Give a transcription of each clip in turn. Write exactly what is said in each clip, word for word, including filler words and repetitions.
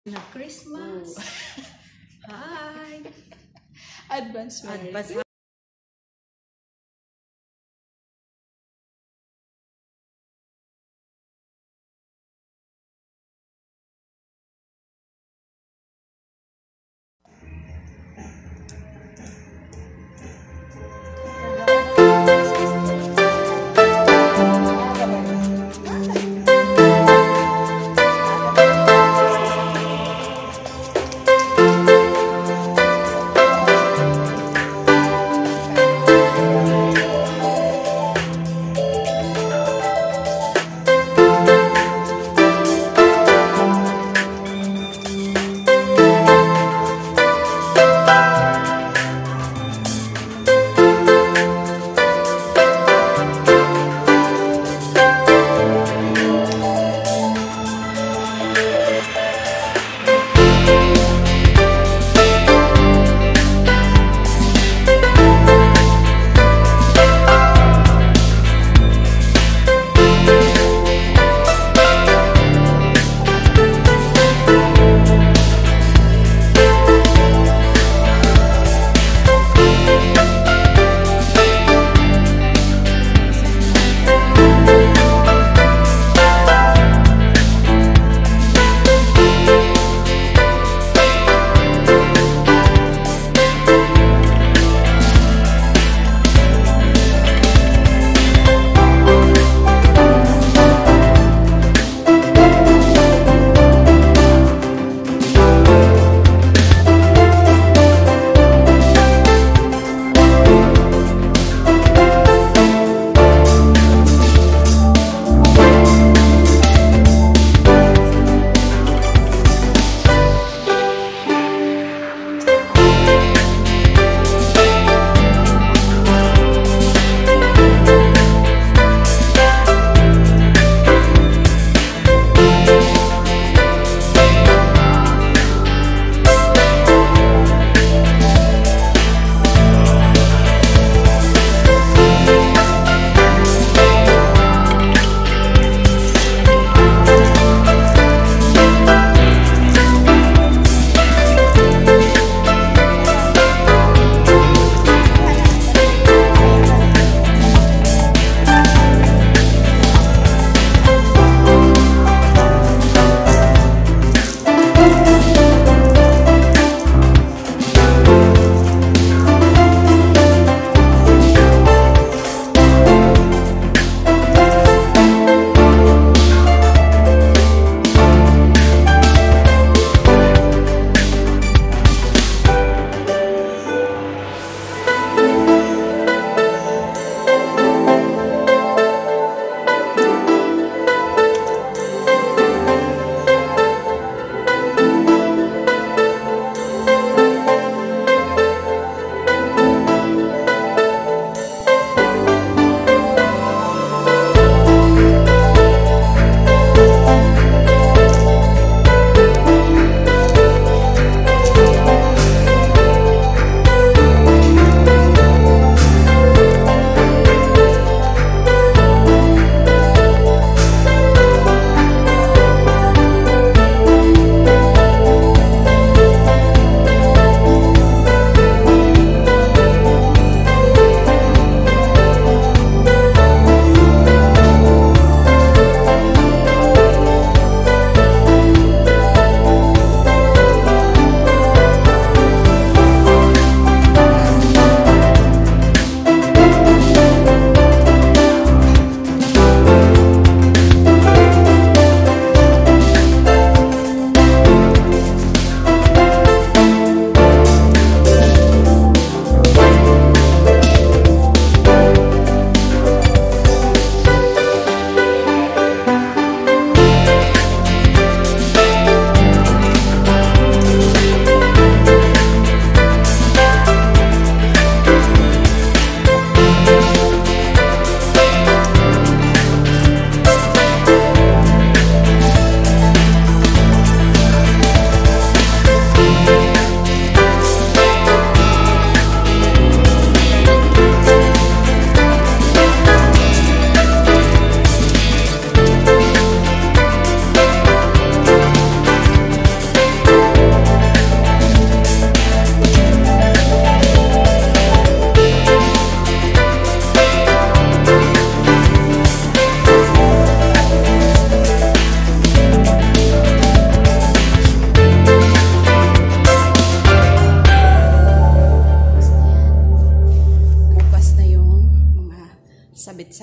na Christmas. Hi! Advance Merry Advance Christmas.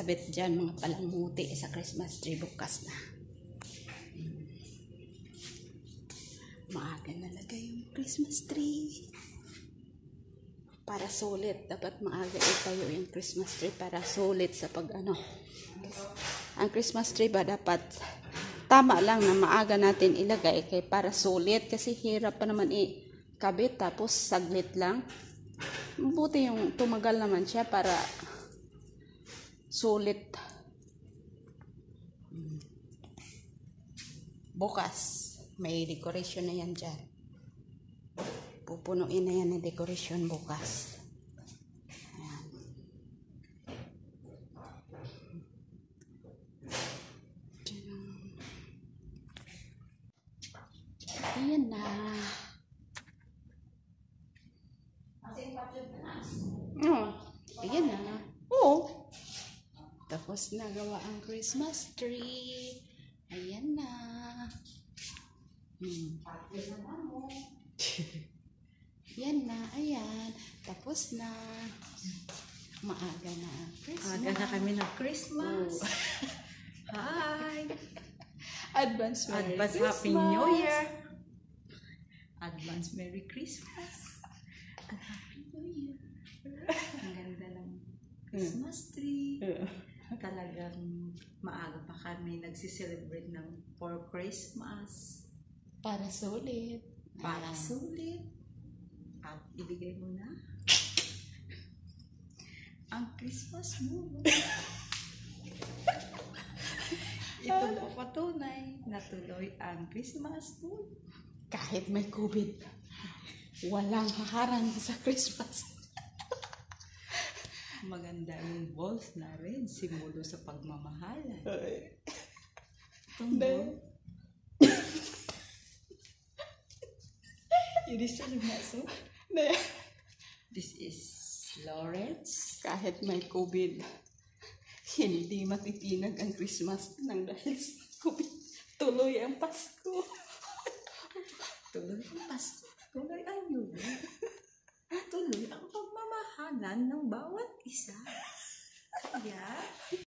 sabit dyan, mga palamuti sa Christmas tree bukas na. Maaga nalagay yung Christmas tree. Para sulit. Dapat maaga itayo yung Christmas tree para sulit sa pag ano. Ang Christmas tree ba dapat tama lang na maaga natin ilagay kay para sulit. Kasi hirap pa naman ikabit tapos saglit lang. Mabuti yung tumagal naman siya para sulit. Bukas, may decoration na yan dyan. Pupunuin na yan ng decoration bukas. Ayan. Ayan na. Oh, ayan na. Oh. Tapos nagawa ang Christmas tree. Ayan na. Hmm. Yan na, ayan. Tapos na. Maaga na ang Christmas. Aga na kami ng Christmas. Oh. Hi! Advance Merry Advance Christmas. Happy New Year! Advance Merry Christmas! Happy New Year! Ang ganda ng Christmas tree. Talagang maaga pa kami nagsiselebrate ng for Christmas. Para sulit. Para Ayan. sulit. At ibigay mo na ang Christmas mo. Ito po patunay na tuloy ang Christmas mo. Kahit may COVID, walang haharang sa Christmas. Maganda yung balls na rin, simbolo sa pagmamahalan. Itong Hindi. ball, hindi siya lumaso. This is Lawrence. Kahit may COVID, hindi matitinag ang Christmas nang dahil sa COVID. Tuloy ang Pasko. Tuloy ang Pasko. Tuloy ang New Year. Tuloy ang pagmamahalan ng bawat isa. Kaya,